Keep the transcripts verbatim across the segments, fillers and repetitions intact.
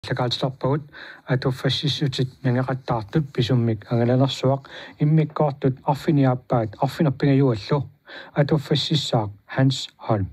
Llakaatsorpagут atuffассиссутит нангеқаттаартут писуммик ангаланерсуақ иммиккоортут арфиниааппаат арфинерпингаюаллу atuffассиссаақ Hans Holm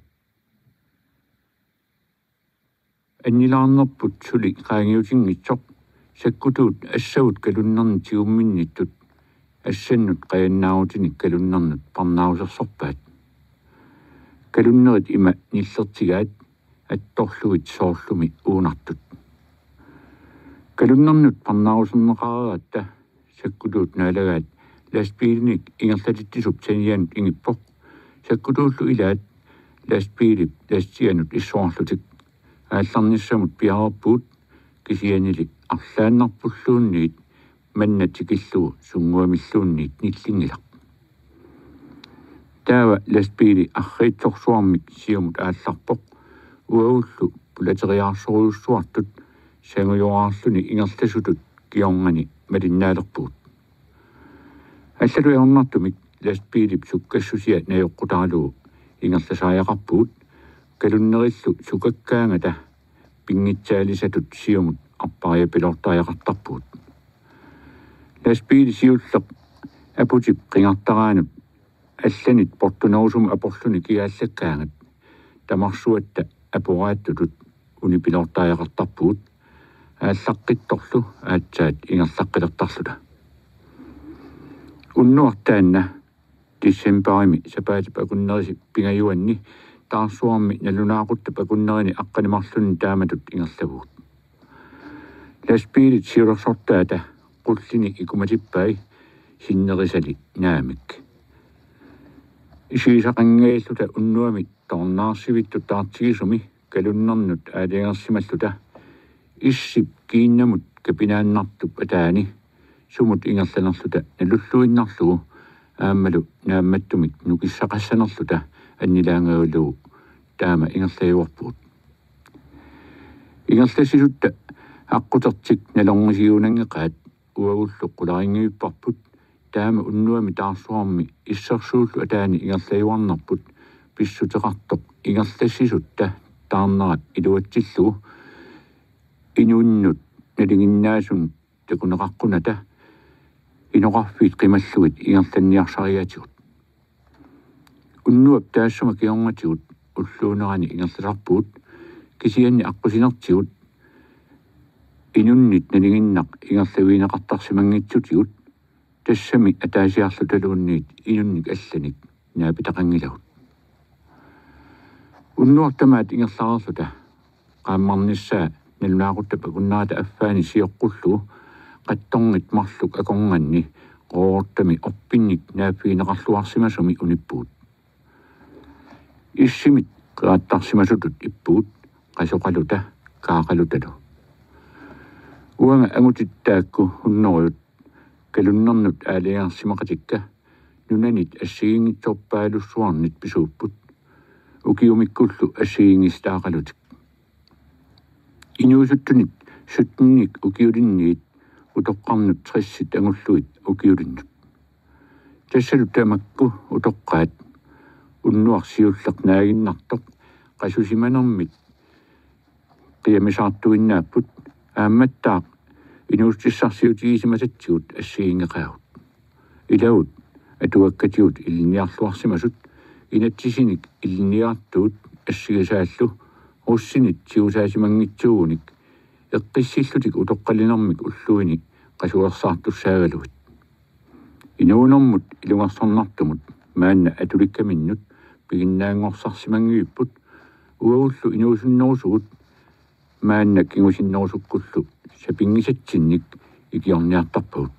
аннилаарнерпут сули qaangiutiнгитсоқ саккутуут ассагут калуннерни тиумминниттут ассаннут qayannaarutinik калуннернут парнаусерсорпаат калуннерит има ниллертигаат атторлугит соорлуми уунартут калуннернут парнаусернеқараатта саккутуут наалагаат ластбилник ингерлатиттисуп таниаанут ингиппоқ саккутууллу илаат ластбилип ластианут иссуарлутик аалларниссамут пиарерпуут кисианили арлааннарпуллуунниит маннатикиллуу сунгуамиллуунниит ниллингилақ таава ластбили арриитсорсуармик сиумут аалларпоқ уауллу пулатериаарсориуссуартут сангуйораарлуни ингерласутут киорнани малиннаалерпуут аллалуярнартумик ластбилип суккассусиа наёққутаалуу ингерласааяқарпуут калуннериллу сукаккаангата пингитсаалисатут сиумут арпариа пилортааяқартарпуут ластбили сиуллеқ апутип қингартараанут алланит портунерусум апорлуни киааллаккаангат тамарсуатта апорааттутут уни пилортааяқартарпуут ааллаққитторлу аатсаат ингерлаққилертарлута уннуартаанна дисембарими сапаати пакуннериси пингаюанни таарсуарми налунаақутта пакуннерини аққанимарлунни тааматут ингерлавуут ластбилит сиулерсортаата qulлини икуматиппай синнерисали наамик исиисақангаиллута уннуами торнаарсивитту таартигисуми калуннернут аалиангерсималлута иссип кииннамут капинааннартуп атаани сумут ингерланерлута налуллуиннарлугу ааммалу наамматтумик нукиссақассанерлута аннилаангаулуу таама ингерлаюарпуут ингерласисутта аққутертик налорнисиунангеқаат уагуллу қуларингиуппарпут таама уннуами таарсуарми иссерсууллу атаани ингерлаюарнарпут писсутеқартоқ ингерлассисутта таарнерат илуатсиллугу инууннут налингиннаасун такунеқарқуната иноқарфиит қималлугит ингерланниарсариатигут уннуап таассума киорнатигут уллуунерани ингерласарпуут кисианни аққусинертигут инуннит налингиннақ ингерлавинеқартарсимангитсутигут тассами атаасиарлуталуунниит инунник алланик наапитақангилагут уннуартамаат ингерлаарерлута qaammarnissaa налунаақутта пакуннаата аффаани сиоққуллу qattorngit marluk akornganni qoortami orpinnik naafiineqarluarsimasumi unippuut issimit qaattaarsimasutut ippuut qasoqaluta kaaqalutalu uanga angutittaakku hunnoruyut kalunnernut aaliaarsimaqatikka nunanit assiingitsorpaalussuarnit pisuupput ukiumikkullu assiingistaaqalutik inuusuttunit suttunnik ukiulinniit utoqqarnut trissit angulluit ukiulinnut tassalut tamakku utoqqaat unnuarsiulleq naaginnartoq qasusimanermit qiamisartuinnaaput aammattaaq inuustissarsiutigisimatatsigut assiingeqagut ilaut atuakkatigut ilniarluarsimasut inatsisinik ilniartuut assigasaallu russinit siusaasimanngitsuunik eqqissillutik utoqqalinermik ulluini qasuersaartussaagaluit inuunermut ilungarsarnartumut maanna atulikkaminnut piginnaangorsaarsimanguyupput uagullu inuusunnerusugut maanna kingusinnerusukkullu sapingisatsinnik ikiorniartarpagut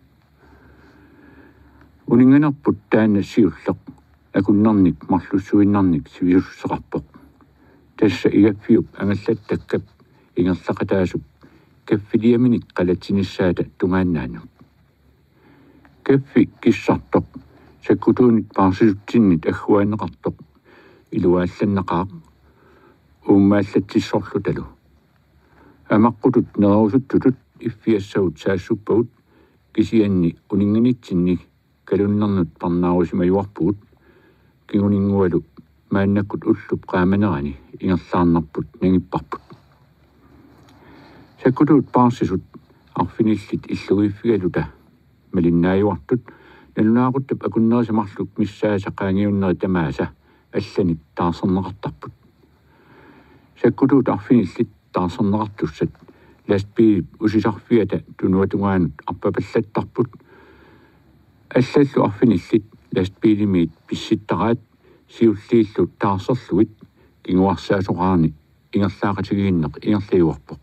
uninganerput taanna siulleq akunnernik marlussuinnarnik sivisusseqarpoq tassa igaffiup angallattakkap ingerlaqataasup kaffiliaminik qalatsinnissaata tungaannaanuk kaffi kissartoq sakkutuunit paarsilutsinnit agguaaneqartoq iluaallanneqaaq uummaallатсисsoрлуталу амаққутут нерусуттутут иффиассагут саассуппагут кисианни унинганитсинник калуннернут парнаарусимаюарпугут кигунингуалу мааннаккут уллуп qaamanerani ингерлаарнарпут нагиппарпут Sakkutuut paarsisut arfinillit illugiiffigaluta malinnaayuartut nalunaaquttap akunneerisamarluk missaasa qaangiunneri tamaasa алланик таасернеқартарпут саккутуут арфинилlit таасернеқартуссат ластби усисарфиата тунуатугаанут арпапаллаттарпут аллаллу арфинилlit ластбилимиит писситтараат сиуллииллу таасерлуит кингуарсаасоqaarni ингерлаақатигииннеқ ингерлиуарпоқ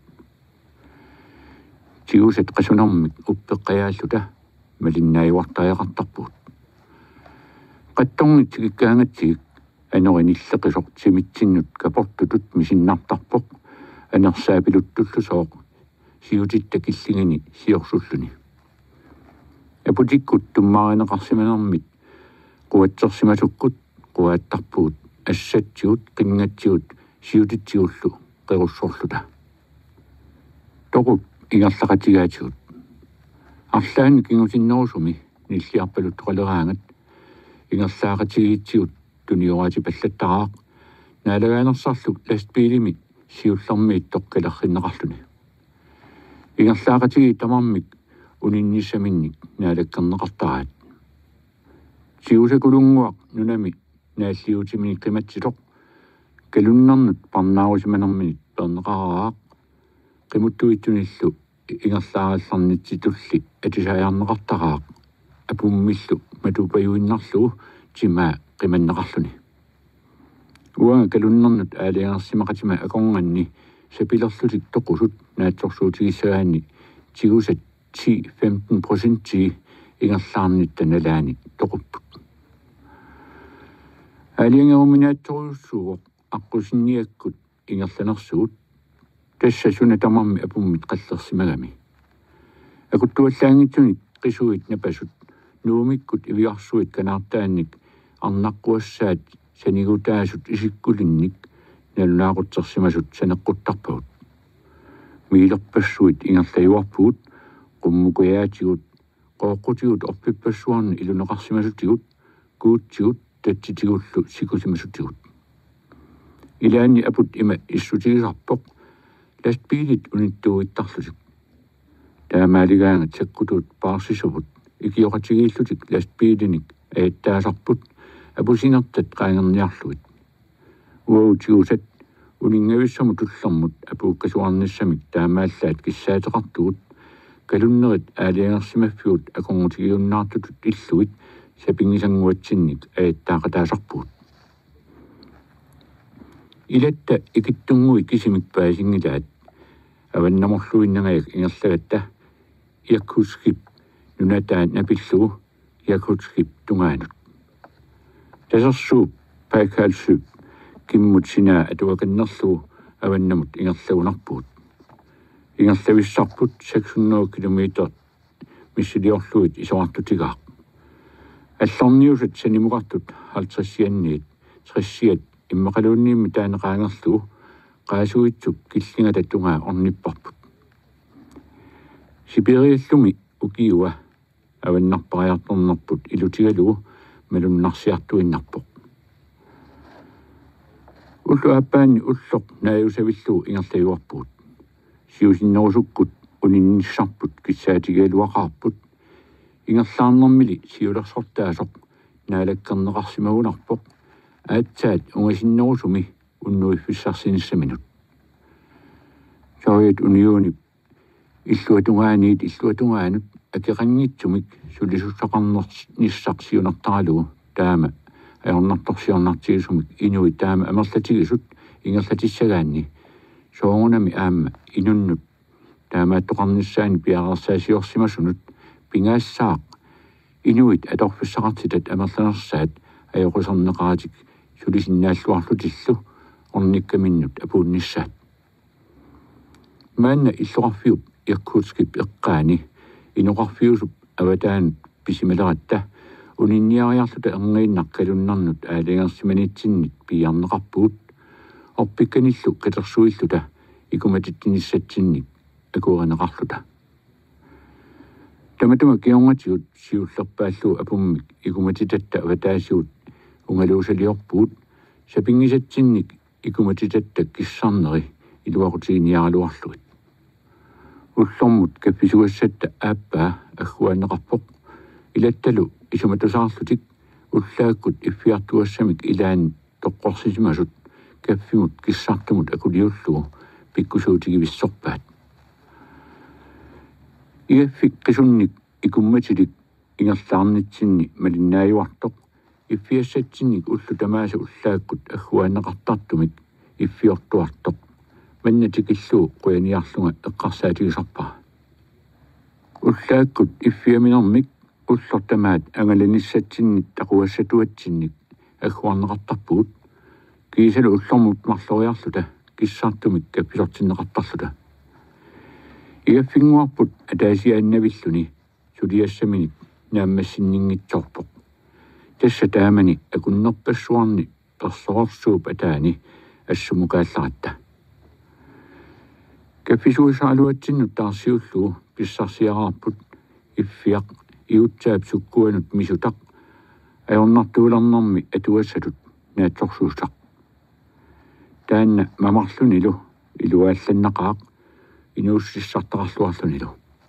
тиусат қасунармик уппеққиааллута малиннааюартариақартарпут qattorngit tikikkaangatsik анориниллеқисоқ тимитсиннут капортутут мисиннартарпоқ анерсаапилуттуллусооқ сиутитта киллигини сиорсуллуни апутиккут туммааринеқарсиманермит қуатсерсимасуккут қуааттарпуут ассатсиут қингатсиут сиутитсиуллу қеруссорлута тоқуп ингерлақатигаатигут арлаани кингусиннерусуми ниллиарпалут қалераангат ингерлаақатигиитсиут туниораати паллаттараақ наалагаанерсарлук ластбилими сиуллэрмиит тоққалерриннеқарлуни ингерлаақатиги тамармик унинниссаминник наалаккернеқартараат сиусакулунгуақ нунами нааллиутимини қиматсилоқ калуннернут парнаарусиманерминит пернеқараақ қимуттуитсуниллу ингерлааралларнитситулли атисааяарнеқартараақ апуммиллу матупаюиннарлугу тимаа qimannaqarluni уага калуннернут аалиангерсимақатима акорнганни сапилерлутик тоқусут наатсорсуутигиссагаанни тигусат ti til femten procent ти ингерлаарнитта налаани тоқуппут аалиангеруминаатторуссууоқ аққусинниаккут ингерланерсуут тассасуна тамарми апуммит қаллерсимагами акуттуаллаангитсуник қисуит напасут нуумиккут ивиарсуит канаартаанник арнаққуассаат санигутаасут исиккулинник налунаақутсерсимасут санеққуттарпагут милерпассуит ингерлаюарпугут qummukuyaatigut qooqqutigut orpipassuarni iluneqarsimasutigut kuutsigut tatsitigullu sikusimasutigut ilaanni aput ima issutigisarpoq lastbiilit unittuuittarlutik taamaaligaangat sakkutut paarsisuvut ikioqatigiillutik lastbiilinik aattaasarput apusinertat qaangerniarluit uautiusat uningavissamu tullermut apuukkasuarnissamik taamaallaat kissaateqartugut kalunnerit aaliangersimaffigut akongutigiunnaartutut illuit sapingisanguatsinnik aattaaqataasarpuut ilatta ikittunngui kisimik paasingilaat avannamorluinnagajak ingerlagatta iakkuskip nunataan napillugu iakkuskip tungaanut tasersuup paakkaalsuup kimmut sinaa atuakannerlugu avannamut ingerlagunarpuut ингерлависсарпут seks hundrede kilometer миссилиорлуит исоартутигаақ алларниусат санимуқартут halvtreds-ианниит tressiat иммақалуунниимми таанеқаангерлугу qaasuitсук киллингататтунгаа орниппарпут сибириаллуми укиуа аваннарпариарторнерпут илутигалугу малуннарсиартуиннарпоқ уллу аппаани уллоқ нааюсавиллугу ингерлаюарпут сиусиннерусуккут унинниссарпут киссаатигаалуақарпут ингерлаарнэрмили сиулерсортаасоқ наалаккернеқарсимагунарпоқ аатсаат унгасиннерусуми уннуиффиссарсиниссаминут сориат униуни иллуатунгааниит иллуатунгаанут акеқангитсумик сулисуссақарнерниссарсиунартаралугу таама аернарторсиорнартигисумик инуи таама амерлатигисут ингерлатиссагаанни соонами аама инуннут таамааттоқарниссаани пиарерсаасиорсимасунут пингаассаақ инуит аторфиссақартитат амерланерсаат аёқусернеқаратик сулисиннааллуарлутиллу орниккаминнут апуунниссаат маанна иллоқарфиуп иаккуутскип эққаани иноқарфиусуп аватаанут писималератта унинниариарлута эрнеиннаққалуннарнут аалингерсиманитсиннит пиарнеқарпуут орпикканиллу катерсуиллута икуматиттиниссатсинник акуаринеқарлута таматума кионгатиут сиуллерпааллу апуммик икуматитатта аватаасиут унгалуусалиорпуут сапингисатсинник икуматитатта киссарнери илуақутигиниаралуарлугит уллормут капписуассатта ааппаа аггуанеқарпоқ илатталу исуматусаарлутик уллааккут иффиартуассамик илаани тоққорсисимасут каффимут киссартумут акулиуллугу пиккусуутигивиссорпаат иаффик қисунник икумматилик ингерлаарнитсинни малиннааюартоқ иффиассатсинник уллу тамааса уллааккут аггуанеқартартумик иффиортуартоқ маннатикиллуу қуяниарлунга эққарсаатигисарпаа уллааккут иффиаминэрмик уллортамаат ангаланиссатсинник тақуассатуатсинник аггуарнеқартарпугут кисалу уллормут марлориарлута киссаартумик капписортиннеқартарлута иаффингуарпут атаасиааннавиллуни сулиассаминик нааммассиннингитсорпоқ тасса таамани акуннерпассуарни персоорсууп атаани ассумукаалларатта капписуисаалуатсиннут таарсиуллугу писсарсиараарпут иффиақ иутсаап суккуанут мисутақ аёрнартууларнэрми атуассатут наатсорсуусақ таанна мамарлунилу илуаалланнақаақ инууссиссартақарлуарлунилу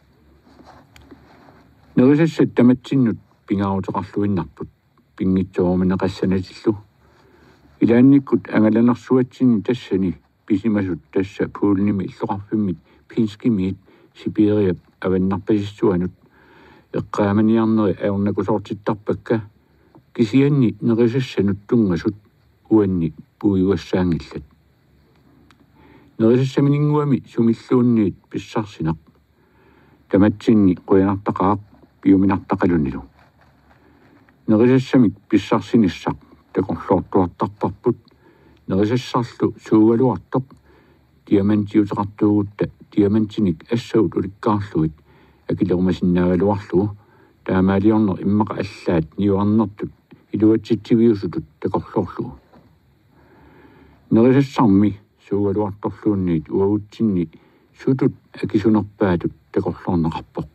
нерисассат таматсиннут пингаарутеқарлуиннарпут пингитсоорминеқассанатиллу илаанниккут ангаланерсуатсини тассани писимасут тасса пуулними иллоқарфиммит пинскимиит сибириап аваннарпасиссуанут эққааманиарнери аернакусоортиттарпакка кисианни нерисассанут тунгасут уанни пуиуассаангиллат нерисассаминингуами сумиллуунниит писсарсинақ таматсинни қуянартақаақ пиуминартақалунилу нерисассамик писсарсиниссақ такорлоортуартарпарпут нерисассарлу суугалуартоқ диамантиутеқартуугутта диамантиник ассаут уликкаарлуит акилермасиннаагалуарлугу таамаалиорнер иммақа аллаат ниуарнертут илуатситсивиусутут такорлоорлугу нерисассарми суугалуарторлуунниит уагутсинни сутут акисунерпаатут такорлоорнеқарпоқ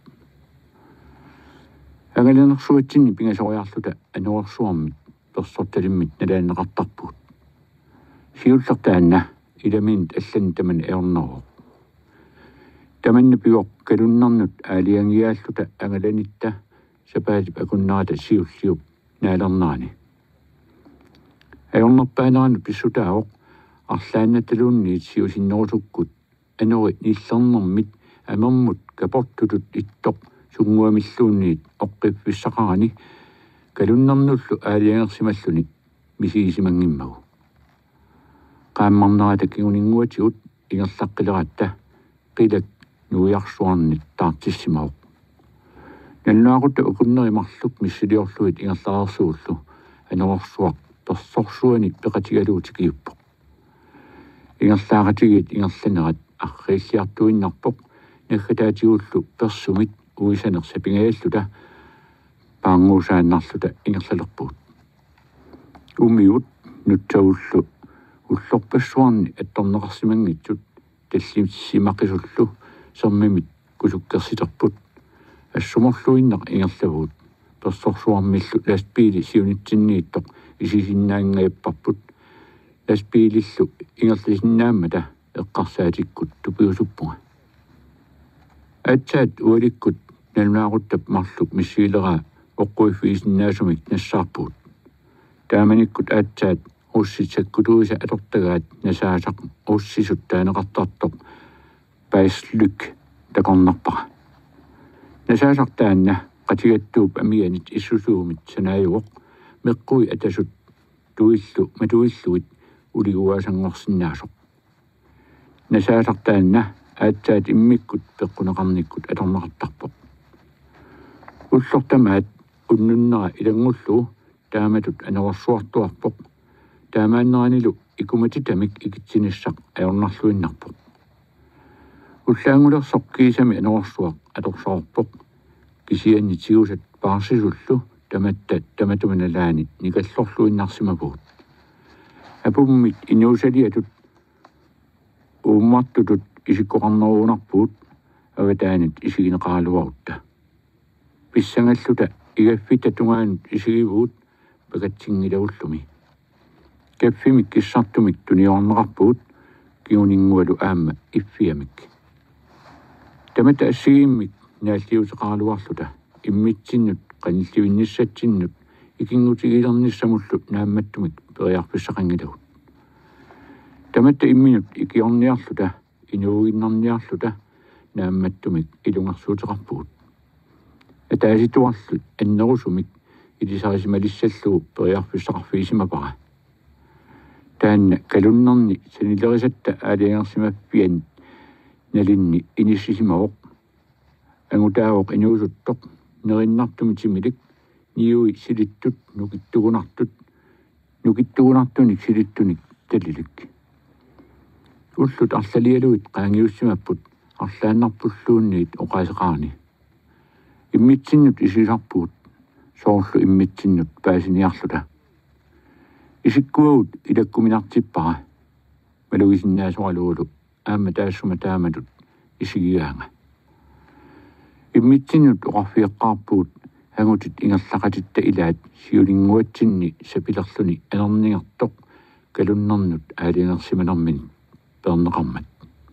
ангаланерсуатсинни пингасориарлута ануарсуармит персорталиммит налааннеқартарпуут сиуллертаанна иламинт аллан таман аернероо таманна пиоқ калуннарнут аалиангиааллута ангаланитта сапаатип акуннаата сиуллиуп наалернаани аернерпаанерану писсутаавоқ арлааннаталуунниит сиусиннерусуккут анери ниллернэрмит амермут капортутут иттоқ сунгуамиллуунниит оққипписсақарани калуннарнуллу аалиангерсималлуни мисигисимангиммагу qaammarnerata kiguninguatigut ingerlaqqileratta qilak nuiarsuarnit taartissimauq nalluaqutta ukunnerimарлук миссилиорлуит ингерлаарсууллу анерорсуақ персорсуани пеқатигалуутикиуппоқ ингерлааратигит ингерланерат аррииллиартуиннарпоқ наггатаатигуллу персумит уисанерса пингаяллута паангуусааннарлута ингерлалерпуут умиут нутсауллу уллорпассуарни атторнеқарсимангитсут таллимсимақисуллу сермимит кусуккерситерпут ассуморлуиннақ ингерлавуут персорсуармиллу ластпили сиунитсиннииттоқ исисиннаангаяппарпут ластпилиллу ингерлисиннааммата эққарсаатиккут тупиусуппунга атсаат уаликкут налнаагуттап марлук миссиилераа оққуиффиисиннаасумик нассаарпуут тааманиккут атсаат усситсаккутууса атортагаат насаасақ уссисут таанеқартартоқ паислук такорнарпара насаасақ таанна qatigattuup amianit issусуумит санааюоқ меққуи атасут туиллу матуиллуит улигуаасангорсинаасоқ насаасақ таанна аатсаат иммиккут пеққунеқарниккут аторнеқартарпоқ уллортамаат уннуннера илангуллу тааматут анерорсуартуарпоқ таамааннеранилу икуматитамик икитсиниссақ аёрнарлуиннарпоқ уллаангулерсоқ кисами анерорсуақ аторсоорпоқ кисианнитигусат паарсисуллу таматта таматуманалаани никаллорлуиннарсимапуут апуммит инуусалиатут ууммартутут исиккоқарнеруунарпуут аватаанит исигинеқаалуарутта писсангаллута игаффита тунгаанут исигивуут пакатсингилауллуми каффимик киссартумик туниорнеқарпуут киунингуалу аама иффиамик Tamata asiimmik naaliusaqaaluarluta immitsinnut qanillivinnissatsinnut ikingutigilernissamullu naammattumik periarpissaqangilagut. Tamata imminut ikiorniarluta inuuginnarniarluta naammattumik ilungarsuuteqarpugut. Ataasituarlut annerusumik ilisarisimalissallugu periarpissaqarfiisimapara. Taanna kalunnerni sanilerisatta aaliangersimappian nalinni inissisimaoq angutaawoq inuusuttoq nerinnartumitimilik niui silittut nukittugunartut nukittugunartunik silittunik talilik ullut arlalialuit qaangiussimapput arlaannarpulluunniit oqaseqaani immitsinnut isisarpuut soorlu immitsinnut paasiniarluta isikkuagut ilakkuminartippara malugisinnaasualuulu aamma taassuma taamatut isigiaanga immitsinnut oqarfiiqqaarpuut hangutit ingerlaqatitta ilaat siulinguatsinni sapilerluni anerningertoq kalunnernnut aaliangersimanermin perneqarmat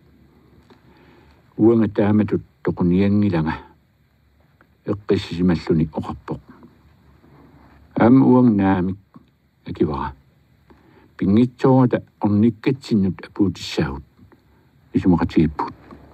uanga taamatut toquniangilanga eqqissisimalлuni oqarpoq aam uang naamik akivara pingitsoorata ornikkatsinnut apuutissagut isumaqatigipput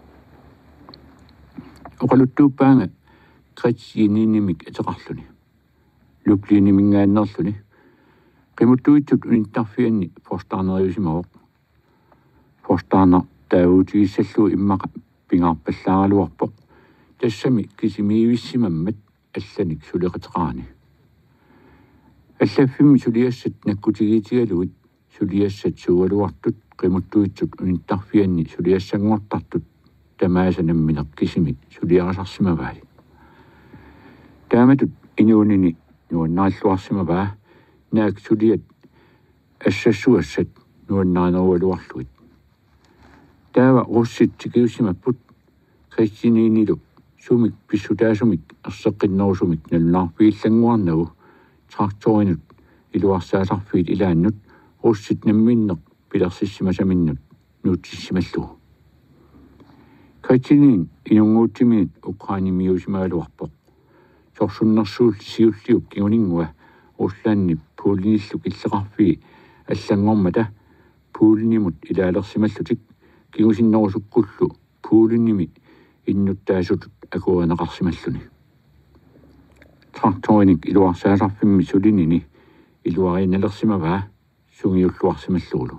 oqaluttuuppaanga qatsininiimik ateqarluni lukliinimingaannerluni qimuttuitsut unittarfianni forstaaneriusimaoq forstaana taavuutigissalluu immaqa pingaarpallaaraluarpoq tassami kisimiivissimammat allanik suleqateqaani allaffimm suliassat nakkutigiitigaluit suliassat suugaluartut qimuttuitsut unittarfianni suliassangortartut tamaasanammineq kisimi suliarasarsimavaali taamatut inuunini nuannaalluarsimavaa naak suliat assassuassat nuannaanerualuarluit taava russit tikiussimapput kristiniinilu sumik pissutaasumik erseqqinnerusumik nalunarfiillanguarnagu traktorinut iluarsaasarfiit ilaannut russit namminneq pilersissimasaminnut nuutissimallugu kristiniin inunguuttimiit ukrainimiusimaaluarpoq sorsunnersuul siulliuk kiuningua ullaanni puulinillu killeqarfii allangormata puulinimut ilaalersimallutik kigusinnerusukkullu puulinimi innuttaasutut akuaneqarsimalluni traktorinik iluarsaasarfimmi sulinini iluariinalersimavaa sungiulluarsimallugulu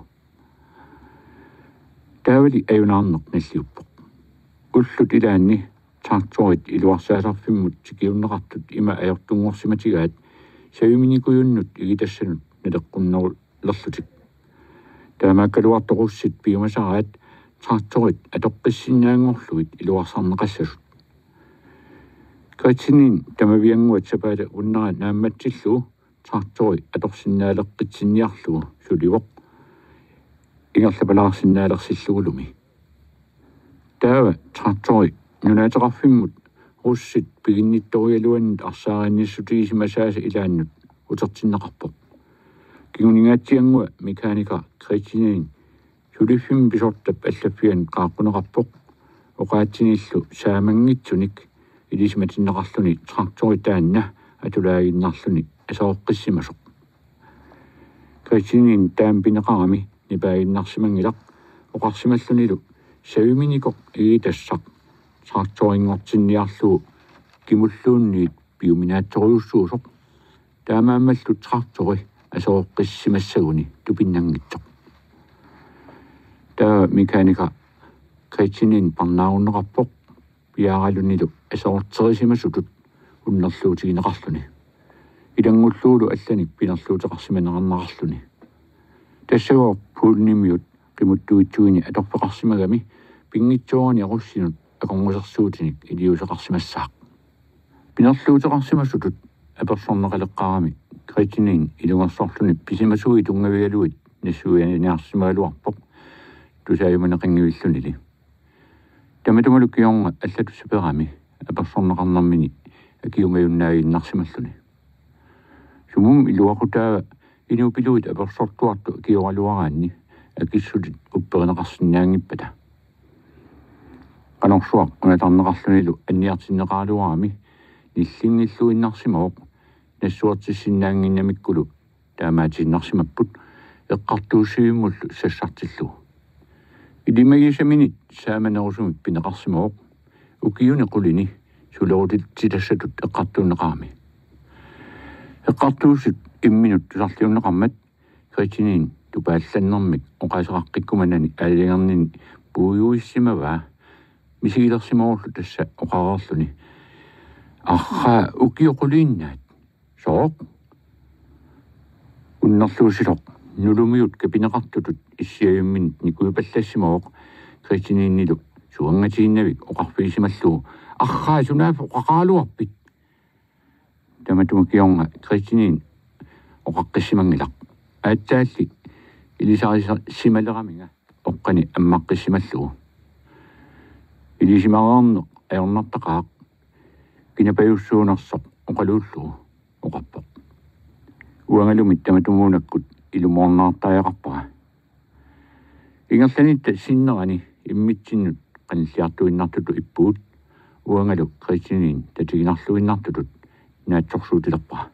taavali ajunaarneq nalliuppoq ullut ilaanni traktorit iluarsaasarfimmut tikiunneqartut ima ajortunguarsimatigaat sayuminikuyunnut igitassanut naleqqunnerulerlutik taamaakkaluartoqussit piumasaraat traktorit atoqqissinnaangorluit iluarsarneqassasut katsinin tamavianguat sapaata unnera naammatsillu traktori atorsinnaaleqqitsinniarlugu sulivoq ingerlapalaarsinnaalersillugulumi taava traktori nunaateqarfimmut russit piginnittorialuannut arsaarinnissutigisimasimaasa ilaannut utertinneqarpoq kiguningaatiangua mekaanika kristiniin suliffim pisortap allaffian qaaqquneqarpoq oqaatsinillu saamangitsunik ilismatinneqarluni traktori taanna atulaaginnarluni asaoqqissimasoq kristiniin taampineqarami nipaaginnarsimangilaq oqarsimallunilu saviminiqoq igitassaq traktoringortinniarlugu kimulluunniit piuminaattoriussuusoq taamaammallu traktori asaoqqissimassaguni tupinnangitsoq taa mekaanika kristiniin parnaarunneqarpoq piaaralunilu asaorterisimasuttut unnerluutigineqarluni ilangulluulu allanik pinerluuteqarsimaneqarnaqarluni тассагоо пулнимиут qimuttuitsuini atorpeqarsimagami pingitsuarni aqussinut aqorngusерsuutinik iliuseqarsimassaaq pinerluuteqarsimassutut apersorneqaleqqarami kritinin ilungersorluni pisimasugi tungavigaluit nassuianiarsimaaluarpoq tusaajumaneqangiuillunili tamatumalukkiornga allatussaperami apersorneqarnermini akiungajunnaainnarsimalluni sumum iluaqutaava inupiluit apersortuartu kiualuaraanni akissutit upperineqarsinnaangippata qanorsuaq unatarneqarlunilu anniartinneqaaluarami nillingilluinnarsimooq nassuartissinnaanginnamikkulu taamaatinnarsimapput eqqartuusiumullu sassartillu idimagisaminit saamanerusumik pineqarsimooq ukiuni qulini sulerutit tilassatut eqqartuunneqaami eqqartuusut imminut tusarliunneqarmat kritinin tupaallannermik oqaasaqaqqikkumanani aalliangernini puuyuissimavaa misigilersimorullu tassa oqararluni арра укиоқулииннаат сооқ уннерлуусилоқ нулумиут капинеқартутут иссиаюммин никуипаллассимооқ кристинииннилу суангатииннавик оқарфиисималлуу арраа сунааф оқақаалуарпит таматумакиорнга кристиниин оқаққиссимангилақ ааттаалли илисариса сималераминга оққани аммаққиссималлуу илисимараарнеқ аернартақаақ кинапаюссуунерсоқ оқалууллуу оқарпоқ уангалумит таматумуунаккут илумоорнаартааяқарпара ингерланитта синнерани иммитсиннут қаниллиартуиннартуту иппуут уангалу кристинин татигинарлуиннартутут наатсорсуутилерпара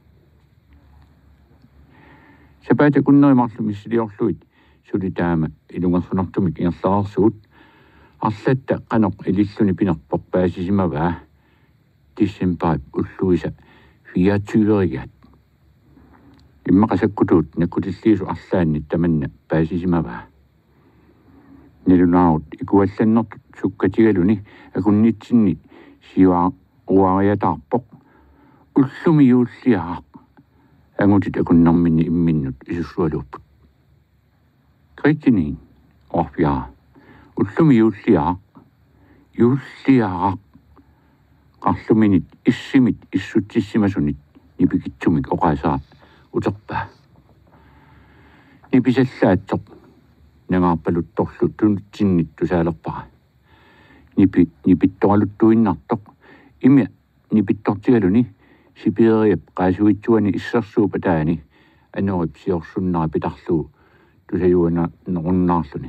сапаата куннеримарлу миссилиорлуит сулитаама илунгерсунартумик ингерлаарсуут арлатта қаноқ илиллуни пинерпоқ паасисимаваа тиссимпаа уллуиса фиатсюверигаат иммақасаккутуут наккутиллиису арлаанни таманна паасисимаваа нелунаут икуалланнертут суккатигалуни акуннитсинни сиуаа уариатаарпоқ уллуми юуллиаақ ангутит акуннарминни имминнут исуссуалууппут критинин орфиаа уллуми юуллиаақ юуллиаақ qарлуминит иссимит иссутсиссимасунит нипикитсумик оқаасаа утерпаа ниписаллаатсоқ нагаарпалутторлу тунитсиннит тусаалерпара нипи нипитторалуттуиннартоқ ими нипиттортигалуни сибириап qaasuitsuani иссерсуупа таани анерип сиорсуннара питарлуу тусаюана неруннаарлуни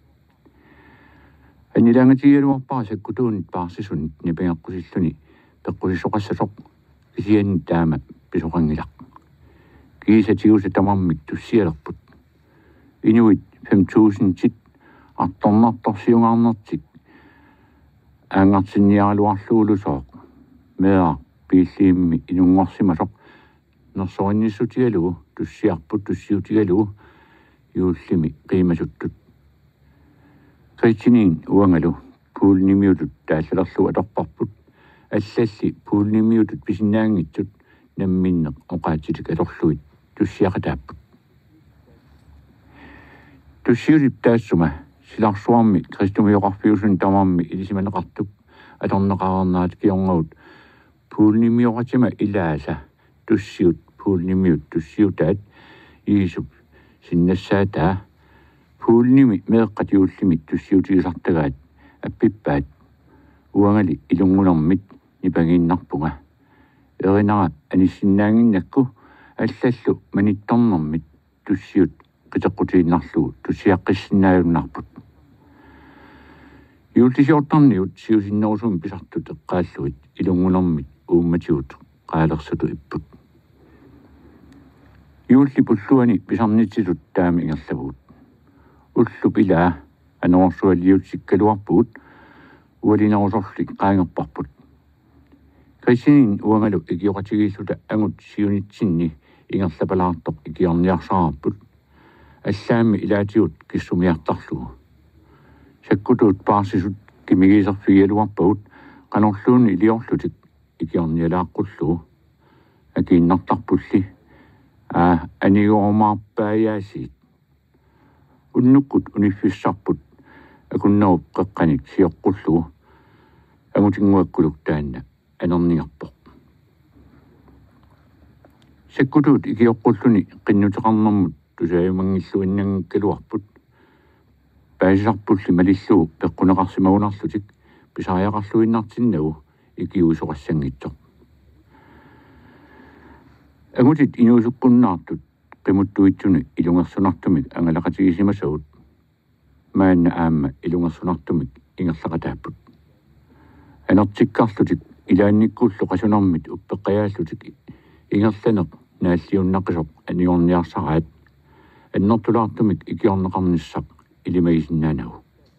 анилангатигалуарпара саккутуунит паарсисунит нипингаққусиллуни пеққусисоқассасоқ кисианни таама писоқангилақ кисатигуса тамармик туссиалерпут инуит fem tusind тит артторнарторсиунгаарнертик аангартинниаралуарлуулусооқ меа пиллиимми инунгорсимасоқ нерсоринниссутигалугу туссиарпут туссиутигалугу юуллими қимасуттут кристинин уангалу пуулнимиутут тааллалерлу аторпарпут аллалли пуулнимиутут писиннаангитсут намминнеқ оқаатилик алорлуит туссиақатааппут туссиулип таассума силарсуарми кристумиоқарфиусун тамарми илисиманеқартуп аторнеқарернаат киорнагут пуулнимиоқатима илааса туссиут пуулнимиут туссиутаат иисуп синнассаатаа пуулними меэққатиуллими туссиутигисартагаат аппиппаат уангали илунгунэрмит нипагииннарпунга эринара аниссиннаангиннакку аллаллу манитторнэрмит туссиут qiteqqutiinnarlugu tussiaqqissinnaajunarput юултисиортарниут сиусиннерусум писартут эққааллуит илунгунэрмит уумматиут qaalersatu иппут юулли пуллуани писарнитсилут таами ингерлавуут уллу пилаа анерсуалиут сиккалуарпуут уалинерусорлик qaangерпарпут кристинин уангалу икиоқатигииллута ангут сиунитсинни ингерлапалаартоқ икиорниарсаарпут аллаами илаатиут киссумиартарлугу саккутуут паарсисут кимигисерфигалуарпагут qanorluuni илиорлутик икиорниалааққуллугу акииннартарпулли аа анигоормаарпааяасиит уннуккут униффиссарпут акуннеруп қеққаник сиоққуллугу агутингуаккулук таанна анерниарпоқ саккутуут икиоққуллуни қиннутеқарнэрмут тусааюмангиллуиннангкалуарпут паасисарпулли малиллуу пеққунеқарсимагунарлутик писариақарлуиннартиннагу икиусоқассангитсоқ агутит инуусуккуннаартут qimuttuitsuni ilungersunartumik angalaqatigisimasavut maanna aamma ilungersunartumik ingerlaqataapput анертиккарлутик илаанниккууллу qasunermit uppeqqiaallutik ingerlaneq naалliunnaqisuq aniorniarsaraat аннертулаартумик икиорнеқарниссақ илимагисиннаанагу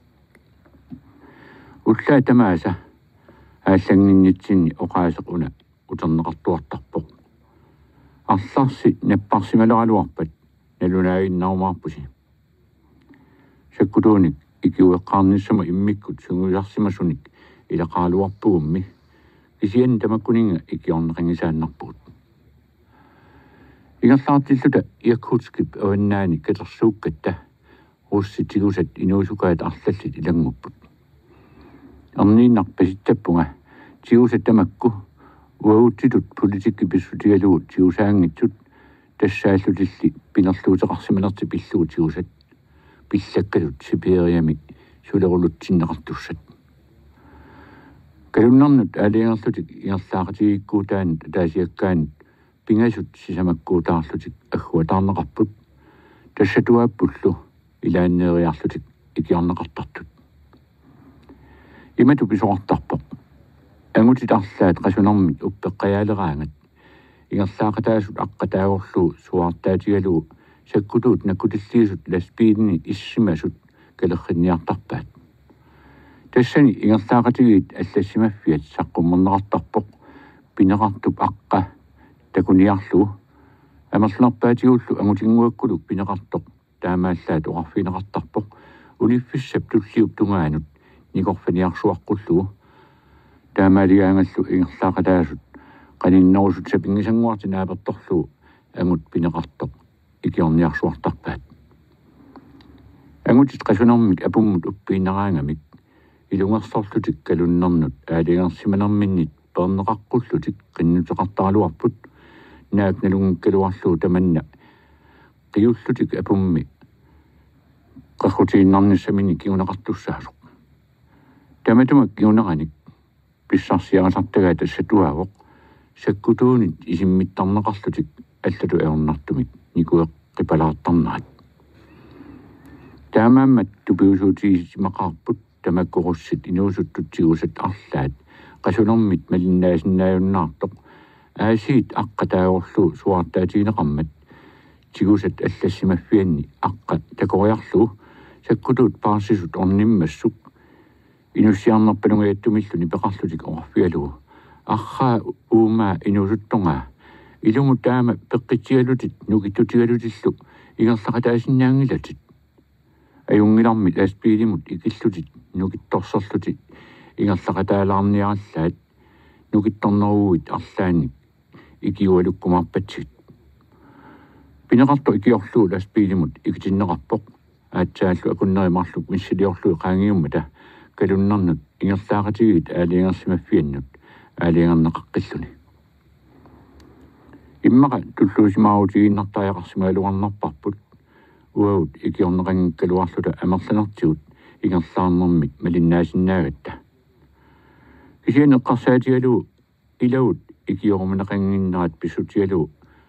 уллаа тамааса ааллангиннитсинни оқаасеқ уна утернеқартуартарпоқ арларси наппарсималералуарпат налунаагиннаумаарпуси саккутууник икиуэққарниссама иммиккут сунгуисарсимасуник илақаалуарпугумми кисиан тамаккунинга икиорнеқангисааннарпугут ингерлаартиллута иаккутскип аваннаани катерсууккатта русситигусат инуусукаат арлаллит илангуппут арнииннар паситтаппунга тигусат тамакку уаутитут политикки писсутигалуут тигусаангитсут тассааллутилли пинерлуутеқарсиманерти пиллугу тигусат пиллаккалут сипериами сулерулутсиннеқартуссат калуннарнут аалиангерлутик ингерлаақатигиккуутаан таасиаккаан пингасут сисамаккуутаарлутик аггуатаарнеқарпут тассатуааппуллу илааннериарлутик икиорнеқартартут имату писоқартарпоқ ангутитарлаат қасунармит уппеққиаалераангат ингерлаақатаасут аққатаагорлу суартаатигалу саккутуут наккутиллиисут ласпиидни иссимасут калерринниартарпаат тассани ингерлаақатигиит аллассимаффиат саққуммернеқартарпоқ пинеқартуп аққа такуниарлу амерлерпаатигуллу ангутингуаккулук пинеқартоқ таамааллаат оқарфинеқартарпоқ униффиссап туллиуп тунгаанут никорфаниарсуаққуллугу таамаалигаангаллу ингерлаақатаасут qaninnорусут сапингисангуартинааперторлу ангут пинеқартоқ икиорниарсуартарпаат ангутит qasunermik апуммут уппиинераангамик илунгерсорлутик калуннернут аалингерсиманерминнит пернеқаққуллутик qinнутеқартаралуарпут наакналунгккалуарлуу таманна қиуллутик апумми qaqutiinnernissamini kiunaqartussaasoq таматумак киунераник писсарсиарасартагаа тассатуаавоқ саккутуунит исиммиттарнеқарлутик аллату аернартумик никуэққипалаартарнаат таамааммат тупиусуутигисимақарпут тамаккоруссит инуусуттутсигусат арлаат qasunermit малиннаасиннааюннаартоқ аасиит аққатаагорлу суартаатигинеқармат тигусат аллассимаффианни аққа такориарлу саккутуут паарсисут орниммассук инуссиарнерпалунгаяттумиллуни пеқарлутик орфиалугу арраа уумаа инусуттонгаа илуму таама пеққитигалутит нукиттутигалутиллу ингерлақатаасиннаангилатит аюнгилармит аспиилимут икиллутит нукитторсерлутит ингерлақатаалаарниараллаат нукитторнеругит арлаани икиуалуккумаарпатсигит пинеқарто икиорлуу ласпиилимут икитиннеқарпоқ аатсааллу акуннеримарлук миссилиорлуу qaangiummata калуннарнут ингерлаақатигит аалиангерсимаффианнут аалиангернеқаққиллуни иммақа туллуусимаагутигиннартааяқарсимаалуарнарпарпут уаут икиорнеқангккалуарлута амерланертигут ингерлаарнэрмик малиннаасиннаагатта кисианеққарсаатигалу илаут икиоруманеқангиннерат писсутигалу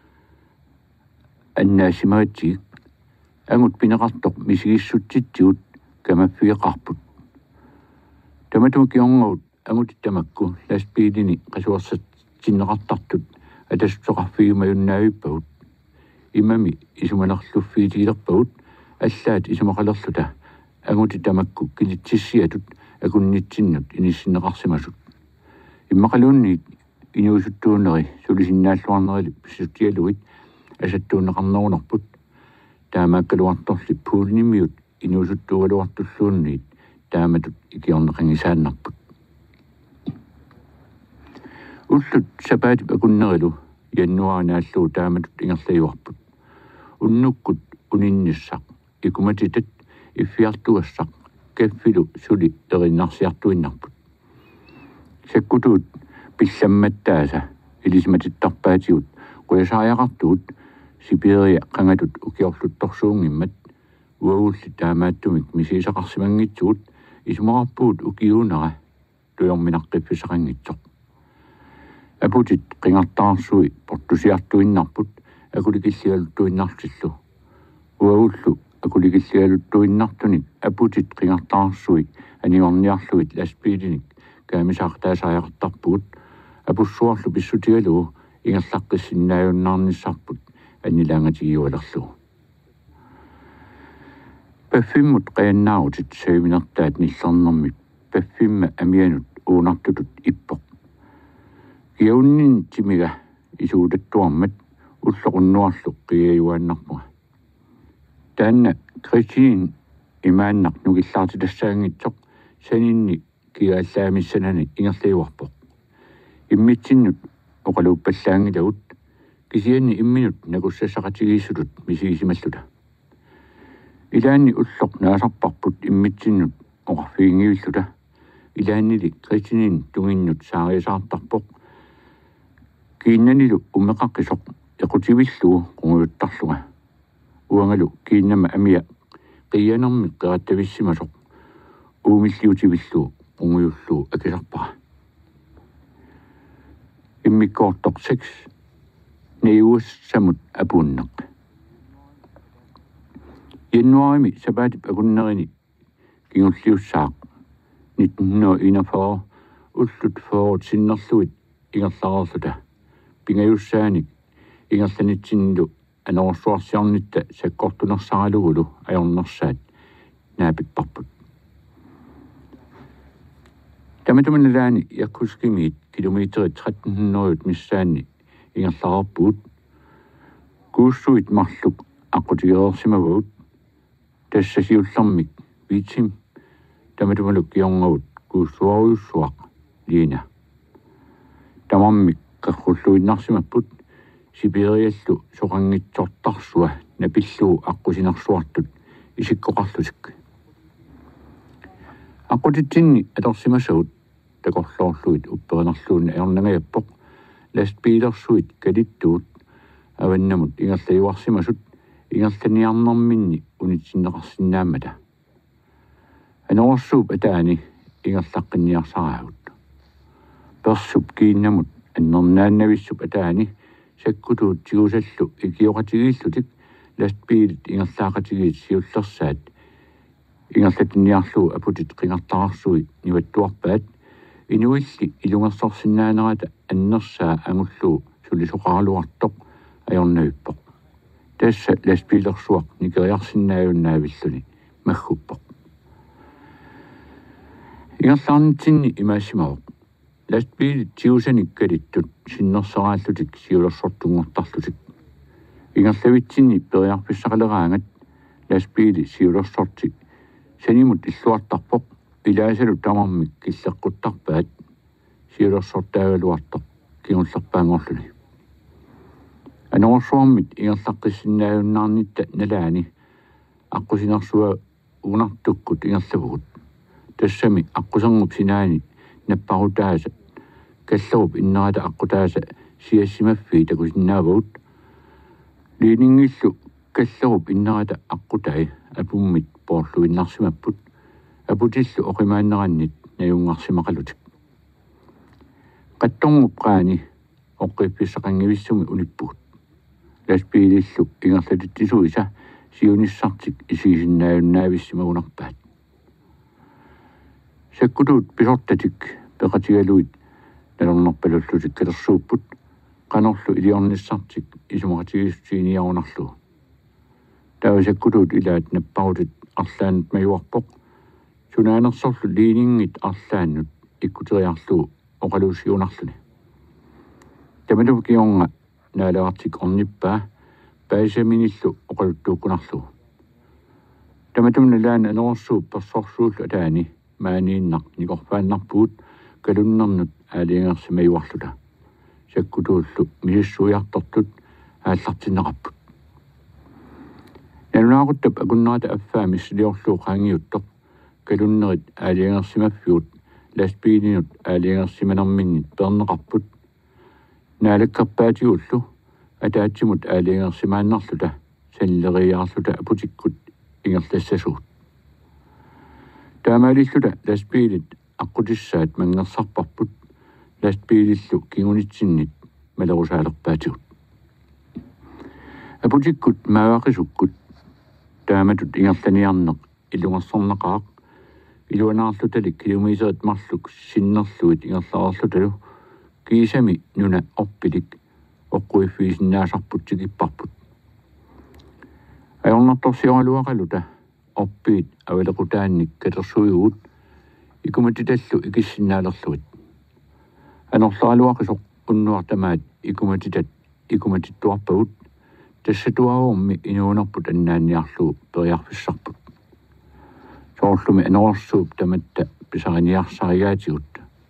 аннаасимаатсигик ангут пинеқартоқ мисигиссутситсигут камаффиеқарпут таматумак киорнерут ангутиттамакку ласпиилини қасуарсат синнеқартартут атассуқарфигумаюннаавиппагут имами исуманерлуффиитигилерпагут аллаат исумақалерлута ангутиттамакку килитсиссиатут акуннитсиннут иниссиннеқарсимасут иммақалуунниит инуусуттуунери сулисиннааллуарнерили писсутиалугит асаттуунеқарнерунарпут таамааккалуарторли пуулнимиут инуусуттуугалуартуллуунниит тааматут икиорнеқангисааннарпут уллут сапаатип акуннерилу яннуаанааллуу тааматут ингерлаюарпут уннуккут унинниссақ икуматитат иффиартуассақ каффилу сули эриннарсиартуиннарпут саккутуут пилламматтааса илисматиттарпаатигут қуясааяқартуут сиперия қангатут укиорлутторсуунгиммат уагулли таамааттумик мисисақарсимангитсуут исмоқарпуут укиунера туйорминаққипписақангитсоқ апутит қингартаарсуи портусиартуиннарпут акуликиллигалуттуиннарлиллу уагуллу акуликиллигалуттуиннартуник апутит қингартаарсуи аниорниарлуит ласпиилиник kaamisaartaasariartarpugut apussuarlu pissutigalugu ingerlaqqissinnaajunnaarnissarput annilaangatigiualerlugu paffimmut qayannaautit saavinertaat nillernermit paffimma amianut uunartutut ippoq kiaunnin timiga isuutattuarmat уллоқуннуарлу қиаюааннарпуга таанна критин имааннар нугиллаартилассаангитсоқ санинни киааллаамиссанани ингерлиуарпоқ иммитсиннут оқалууппаллаангилагут кисианни имминут накуссассақатигииссулут мисигисималлута илаанни уллоқ наасарпарпут иммитсиннут оқарфигингивиллута илааннили критинин тугиннут саариасаартарпоқ kiinnanilu ummeqaqqisoq equtivillugu qunguuttarluga uangalu kiinnama amia qiyanermi qerattavissimasoq uumilliutivillugu qunguyullugu akisarpara immikkoortoq seks niuussamut apuunneq januarimi sabaatip akunnerini kingulliussaaq nitten enogfyrre ullut foorut sinnerluit ingerlarerluta pingajussaanik ingerlanitsinnilu anorsuarsiarnitta sakkortunersaralugulu ajornersaat naapipparput tamatumanalaani yakkuskimiit kilometeri tretten hundrede missaanni ingerlarerpuut kuussuit marluk aqutigeersimavut tassasiullermik viitsim tamatumaluk kiorngaut kuussuaruyussuaq liina tamammik qaqqulluinnarsimapput Siberiallu soqanngitsortarsua napillugu aqusinersuartut isikkoqarlusik aqutitsinni atorsimassuut takorloorluit upperinerluunna ajornangajappoq lastbiilersuit kalittuut avannamut ingerlajuarsimasut ingerlaniarnerminni unitsinneqarsinnaammata anorsuup ataani ingerlaqqinniarsaragut persup kiinnamut annernaannavissup ataani sakkutuut tigusallu ikioqatigiillutik lastbiilit ingerlaaqatigiit siullersaat ingerlatinniarlugu aputit qingartararsui nivattuarpaat inuilli ilungersorsinnaanerata annersaa angullugu sulisuqaraluartoq ajornavippoq tassa lastbiilersuaq nikeriarsinnaajunnaavilluni magguppoq ingerlaarnitsinni imaassimaroq lastbiilit tiusanik kalittut sinnersaraallutik siulersortungortarlutik ingerlavitsinni periarpissaqaleraangat lastbiili siulersortik sanimut illuartarpoq ilaasalu tamarmik killeqquttarpaat siulersortaagaluartoq kingullerpaangorluni anorsuarmit ingerlaqqissinnaajunnaarnitta nalaani aqusinersua unartukkut ingerlavugut tassami aqusangup sinaani napparutaasa kallerup innerata aqqutaasa siassimaffi takusinnaavut liiningillu kallerup innerata aqutai apummit poorluinnarsimapput aputillu oqimaannerannit najungarsimaqalutik qattorngup qaani oqqippisaqangivissumi unippugut lastbiilillu ingerlatittisugisa siunissartik isigisinnaajunnaavissima sakkutuut pisortatik peqatigaluit nalornerpalullutik kalersuupput qanorlu iliornissartik isumaqatigistiiniarunarlugu taava sakkutuut ilaat napparutit arlaanut majuarpoq sunaanersorlu liiningit arlaannut ikkuteriarlugu oqaluusiunarluni tamalu kiornga naalaartik ornippaa paasaminillu oqaluttuukkunarlugu tamatumnalaan anorsuup persorsuullu ataani maaniinnaq nikorfaannarpuut kalunnernut aaliingersimajuarluta sakkutuullu misissuiartortut aallartinneqapput nalunaaquttab akunnerata affaa missiliorluu qaangiuttoq kalunnerit aaliingersimaffiut lastbiilinut aaliingersimanerminnit perneqarput naalakkarpaatiullu ataatsimut aaliingersimaannarluta salleriaarluta aputikkut ingerlassasuut taamaalilluta lastbiilit aqutissaat mangersarparput lastbiilillu kingunitsinnik malerusaalerpaatigut aputikkut maavaqisukkut taamatut ingerlaniarneq ilungersornaqaaq илуанаарлуталик километрит марлук синнерлуит ингерлаарарлуталу кисами нуна орпилик оққуиффиисиннаасарпутсигиппарпут аёрнарторсиоралуақалута орпиит авалеқутаанник катерсуигуут икуматиталлу икиссиннаалерлуит анерлааралуақисоқ уннуартамаат икуматитат икуматиттуарпагут тассатуаорми инуунерпут аннаанниарлуу периарфиссарпут соорлуми анерсууп таматта писариниарсаригаатигут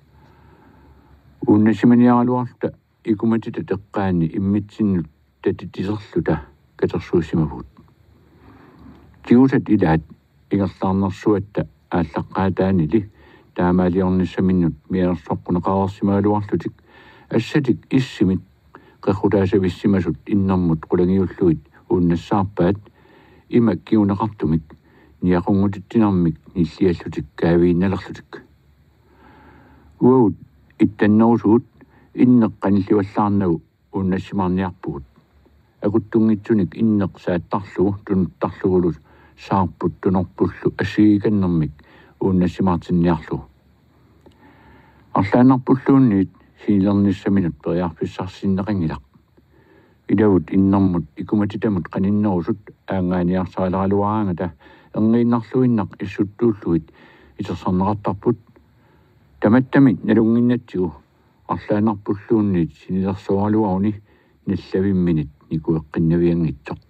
ууннасиманиаралуарта икуматита теққаани иммитсиннут татитисерлута катерсуусимавут тиусат илаат ингерлаарнерсуатта ааллаққаатаанили таамаалиорниссаминнут миерсоққунеқарсимаалуарлутик ассатик иссимит qequtaasavissимасут иннэрмут qulagiulluit uunnassаарpaat ima kiunaqartumik niaqunngutitinarmik nillиаллутик kaавиинналерлутик уут иттаннерусуут иннеққаниллуаллаарнагу ууннассимаарниарпугут акуттунгитсуник иннеқ сааттарлугу тунуттарлугулус саарпут тунорпуллу ассигиканнэрмик ууннассимаартинниарлугу арлаанарпуллуунниит сиилерниссаминут периарфиссарсиннеқингилақ илавут иннэрмут икуматитамут қаниннерусут аангааниарсаалералуараангата эрнииннарлуиннақ иссуттууллуит исерсарнеқартарпут таматтамит налунгиннатсигу арлаанарпуллуунниит синилерсуаралуаруни наллавимминит никуэққиннавиангитсоқ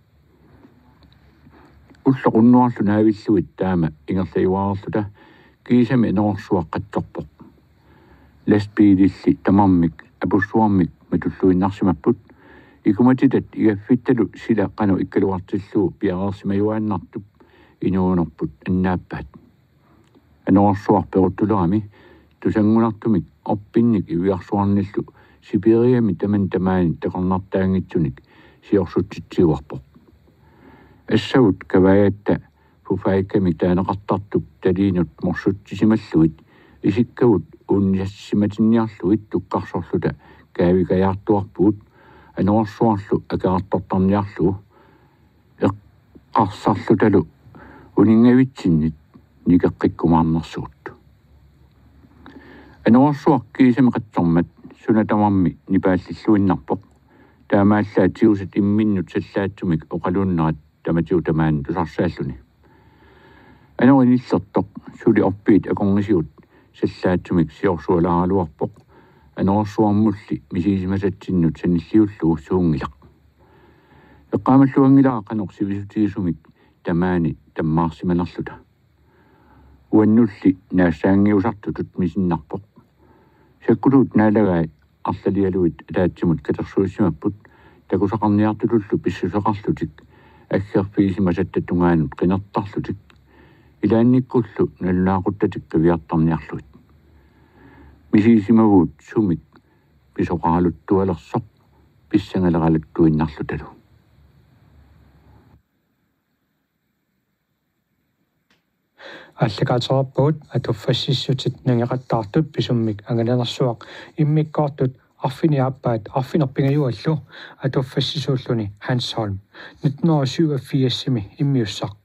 уллоқуннуарлу наавиллуит таама ингерлаюаарлута кисами энерсуаққатсорпоқ ластбиилилли тамармик апуссуармик матуллуиннарсимаппут икуматитат игаффитталу сила қану иккалуартиллуу пиареерсимаюааннартуп инуунерпут аннааппаат анерсуарперуттулерами тусангунартумик орпинник ивиарсуарниллу сибириами таман тамаани тақорнартаангитсуник сиорсутситсиуарпоқ ассавут каваятта фуфаикками таанеқартартук талиинут морсутсисималлуит исиккавут уунниассиматинниарлуит туккарсорлута каавикаяартуарпуут анерсуарлу акаартортарниарлугу эққарсарлуталу унингавитсиннит никеққиккумаарнерсуут анерсуаркиисамеқатсормат сунатамарми нипааллиллуиннарпоқ таамааллаа тиусат имминнут саллаатсумик оқалууннерат таматиу тамаан тусарсааллуни анериниллертоқ сули орпиит акорнисиут саллаатсумик сиорсуалааралуарпоқ анерсуармулли мисисимасатсиннут саниллиуллугу суунгилақ эққаамаллуангилаа қанорсивисутигисумик тамаани таммаарсиманерлута уаннулли наассаангиусартутут мисиннарпоқ саккулуут наалагай арлалиалуит таатсимут катерсуиссимаппут такусақарниартулуллу писсусеқарлутик аггерфигисимасаттатунгаанут қинертарлутик илаанниккуллу наллаақуттатиккавиартарниарлуит мисисимавуут сумик писоқаралуттуалерсоқ писсангалералуттуиннарлуталу аллагаатераппуут атуффассиссутит нангеқаттаартут писуммик ангаланерсуақ иммиккоортут арфиниааппаат арфинерпингаюаллу атуффассисууллуни Hans Holm nitten syvogfirs-сими иммиуссақ